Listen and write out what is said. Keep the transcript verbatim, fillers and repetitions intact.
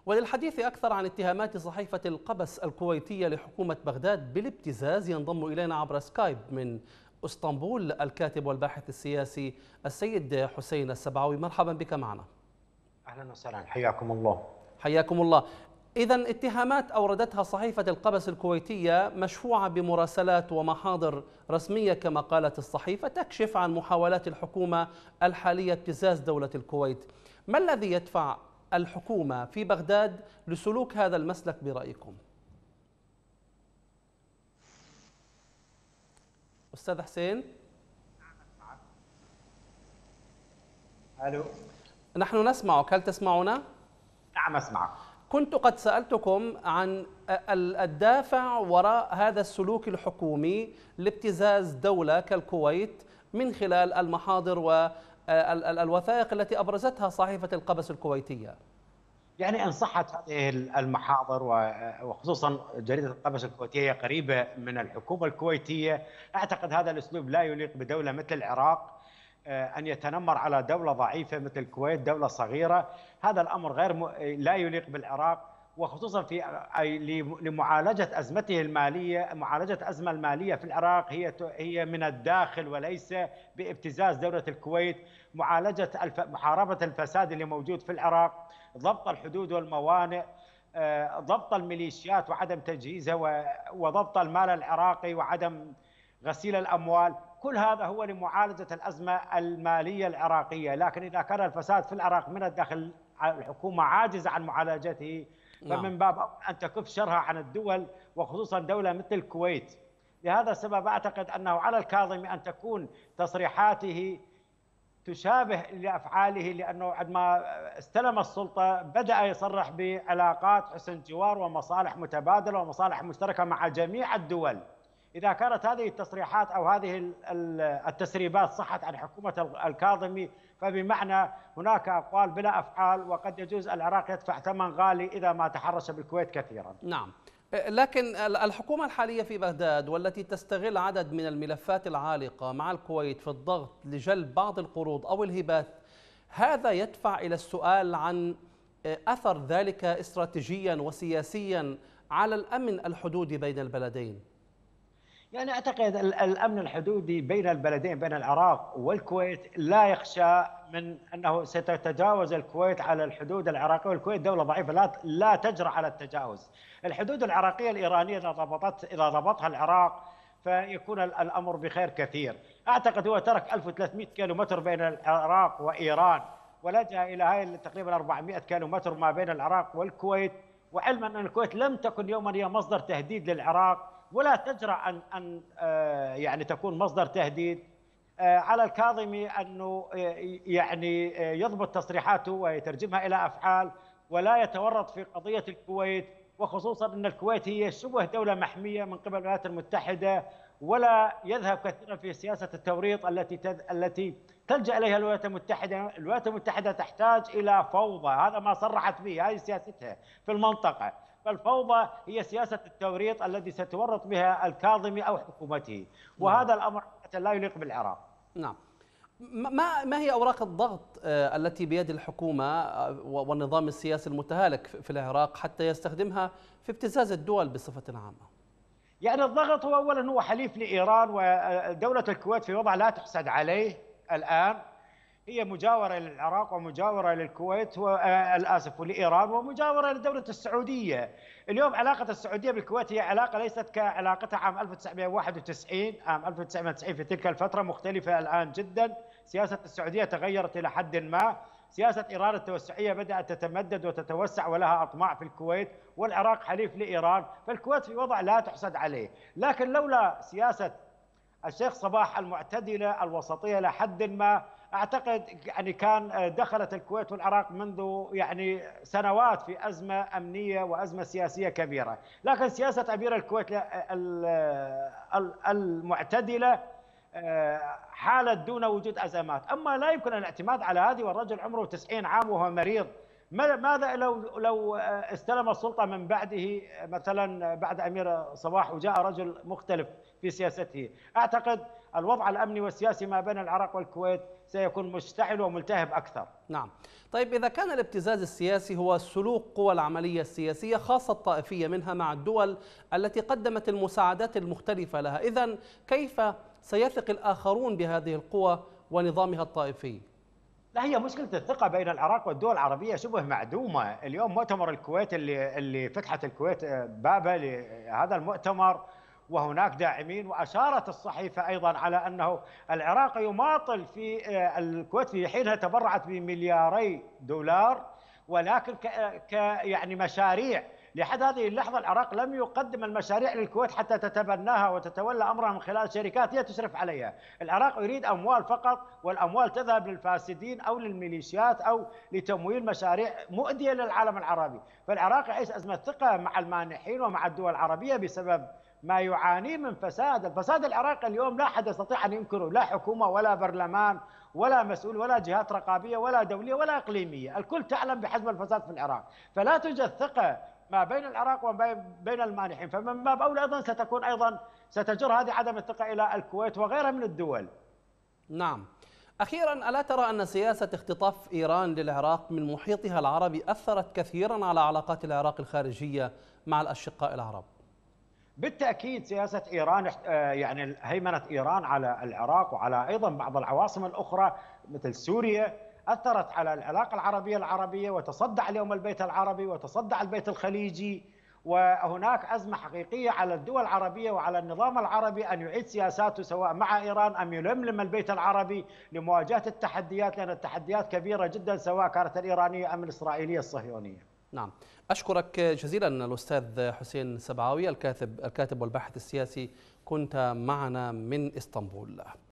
وللحديث أكثر عن اتهامات صحيفة القبس الكويتية لحكومة بغداد بالابتزاز ينضم إلينا عبر سكايب من اسطنبول الكاتب والباحث السياسي السيد حسين السبعوي. مرحبا بك معنا. أهلا وسهلا، حياكم الله. حياكم الله. إذن اتهامات أوردتها صحيفة القبس الكويتية مشفوعة بمراسلات ومحاضر رسمية كما قالت الصحيفة تكشف عن محاولات الحكومة الحالية ابتزاز دولة الكويت. ما الذي يدفع الحكومة في بغداد لسلوك هذا المسلك برأيكم؟ أستاذ حسين. ألو. نحن نسمعك، هل تسمعنا؟ نعم أسمعك. كنت قد سألتكم عن الدافع وراء هذا السلوك الحكومي لابتزاز دولة كالكويت من خلال المحاضر والوثائق التي أبرزتها صحيفة القبس الكويتية. يعني إن صحت هذه المحاضر وخصوصا جريدة القبس الكويتية قريبة من الحكومة الكويتية، أعتقد هذا الأسلوب لا يليق بدولة مثل العراق، أن يتنمر على دولة ضعيفة مثل الكويت، دولة صغيرة. هذا الأمر غير م... لا يليق بالعراق، وخصوصا في لمعالجة أزمته المالية. معالجة الأزمة المالية في العراق هي هي من الداخل وليس بابتزاز دولة الكويت. معالجة الف... محاربة الفساد اللي موجود في العراق، ضبط الحدود والموانئ، ضبط الميليشيات وعدم تجهيزها، وضبط المال العراقي وعدم غسيل الأموال، كل هذا هو لمعالجة الأزمة المالية العراقية. لكن إذا كان الفساد في العراق من الداخل الحكومة عاجزة عن معالجته، فمن باب أن تكف شرها عن الدول وخصوصا دولة مثل الكويت. لهذا السبب أعتقد أنه على الكاظمي أن تكون تصريحاته تشابه لأفعاله، لأنه عندما استلم السلطة بدأ يصرح بعلاقات حسن جوار ومصالح متبادلة ومصالح مشتركة مع جميع الدول. إذا كانت هذه التصريحات أو هذه التسريبات صحت عن حكومة الكاظمي، فبمعنى هناك أقوال بلا أفعال، وقد يجوز العراق يدفع ثمن غالي إذا ما تحرش بالكويت كثيرا. نعم، لكن الحكومة الحالية في بغداد والتي تستغل عدد من الملفات العالقة مع الكويت في الضغط لجلب بعض القروض أو الهبات، هذا يدفع إلى السؤال عن أثر ذلك استراتيجيا وسياسيا على الأمن الحدودي بين البلدين. يعني أعتقد الأمن الحدودي بين البلدين، بين العراق والكويت، لا يخشى من أنه ستتجاوز الكويت على الحدود العراقية، والكويت دولة ضعيفة لا لا تجرأ على التجاوز. الحدود العراقية الإيرانية إذا ضبطت إذا ضبطها العراق فيكون الأمر بخير كثير. أعتقد هو ترك ألف وثلاثمئة كيلومتر بين العراق وإيران، ولجأ إلى هاي تقريبا أربعمئة كيلومتر ما بين العراق والكويت، وعلما أن الكويت لم تكن يوما هي مصدر تهديد للعراق ولا تجرأ أن أن يعني تكون مصدر تهديد. على الكاظمي أنه يعني يضبط تصريحاته ويترجمها إلى أفعال ولا يتورط في قضية الكويت، وخصوصا أن الكويت هي شبه دولة محمية من قبل الولايات المتحدة، ولا يذهب كثيرا في سياسة التوريط التي التي تلجأ إليها الولايات المتحدة. الولايات المتحدة تحتاج إلى فوضى، هذا ما صرحت به، هذه سياستها في المنطقة. فالفوضى هي سياسة التوريط الذي ستورط بها الكاظمي أو حكومته، وهذا الأمر لا يليق بالعراق. نعم. ما ما هي أوراق الضغط التي بيد الحكومة والنظام السياسي المتهالك في العراق حتى يستخدمها في ابتزاز الدول بصفة عامة؟ يعني الضغط هو أولا هو حليف لإيران، ودولة الكويت في وضع لا تحسد عليه الآن، هي مجاورة للعراق ومجاورة للكويت والآسف ولإيران ومجاورة لدولة السعودية. اليوم علاقة السعودية بالكويت هي علاقة ليست كعلاقتها عام ألف وتسعمئة وواحد وتسعين، عام ألف وتسعمئة وتسعين في تلك الفترة مختلفة الآن جدا. سياسة السعودية تغيرت إلى حد ما، سياسة إيران التوسعية بدأت تتمدد وتتوسع ولها أطماع في الكويت، والعراق حليف لإيران، فالكويت في وضع لا تحسد عليه. لكن لولا سياسة الشيخ صباح المعتدلة الوسطية لحد ما، أعتقد يعني كان دخلت الكويت والعراق منذ يعني سنوات في أزمة أمنية وأزمة سياسية كبيرة. لكن سياسة أمير الكويت المعتدلة حالت دون وجود أزمات. أما لا يمكن الاعتماد على هذه، والرجل عمره تسعين عام وهو مريض ماذا لو لو استلم السلطة من بعده، مثلا بعد أمير صباح، وجاء رجل مختلف في سياسته؟ أعتقد الوضع الأمني والسياسي ما بين العراق والكويت سيكون مشتعل وملتهب أكثر. نعم. طيب إذا كان الابتزاز السياسي هو سلوك قوى العملية السياسية خاصة الطائفية منها مع الدول التي قدمت المساعدات المختلفة لها، إذن كيف سيثق الآخرون بهذه القوى ونظامها الطائفي؟ لا، هي مشكلة الثقة بين العراق والدول العربية شبه معدومة. اليوم مؤتمر الكويت اللي اللي فتحت الكويت بابه لهذا المؤتمر وهناك داعمين، وأشارت الصحيفة أيضا على أنه العراق يماطل في الكويت في حينها تبرعت بملياري دولار، ولكن ك ك يعني مشاريع لحد هذه اللحظة العراق لم يقدم المشاريع للكويت حتى تتبناها وتتولى أمرها من خلال شركات هي تشرف عليها. العراق يريد أموال فقط، والأموال تذهب للفاسدين أو للميليشيات أو لتمويل مشاريع مؤدية للعالم العربي. فالعراق يعيش أزمة ثقة مع المانحين ومع الدول العربية بسبب ما يعاني من فساد. الفساد العراقي اليوم لا أحد يستطيع أن ينكره، لا حكومة ولا برلمان ولا مسؤول ولا جهات رقابية ولا دولية ولا إقليمية، الكل تعلم بحجم الفساد في العراق. فلا توجد ثقة ما بين العراق وبين المانحين، فمن باب أولى أيضا ستكون أيضا ستجر هذه عدم الثقة إلى الكويت وغيرها من الدول. نعم. أخيرا، ألا ترى أن سياسة اختطاف إيران للعراق من محيطها العربي أثرت كثيرا على علاقات العراق الخارجية مع الأشقاء العرب؟ بالتأكيد سياسة إيران، يعني هيمنة إيران على العراق وعلى أيضا بعض العواصم الأخرى مثل سوريا أثرت على العلاقة العربية العربية، وتصدع اليوم البيت العربي وتصدع البيت الخليجي. وهناك أزمة حقيقية على الدول العربية وعلى النظام العربي أن يعيد سياساته سواء مع إيران أم يلملم البيت العربي لمواجهة التحديات، لأن التحديات كبيرة جدا سواء كانت الإيرانية أم الإسرائيلية الصهيونية. نعم، أشكرك جزيلا الأستاذ حسين سبعاوي، الكاتب الكاتب والباحث السياسي، كنت معنا من إسطنبول.